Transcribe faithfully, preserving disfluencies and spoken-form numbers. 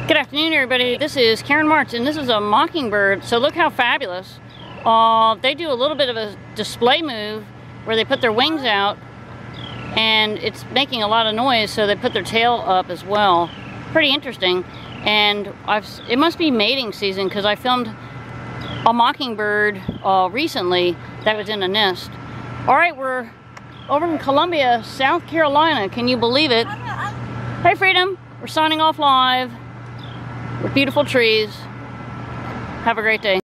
Good afternoon, everybody. This is Karen Martz, and this is a Mockingbird. So look how fabulous. Uh, they do a little bit of a display move where they put their wings out, and it's making a lot of noise, so they put their tail up as well. Pretty interesting. And I've, it must be mating season, because I filmed a Mockingbird uh, recently that was in a nest. All right, we're over in Columbia, South Carolina. Can you believe it? Hey, Freedom. We're signing off live with beautiful trees. Have a great day.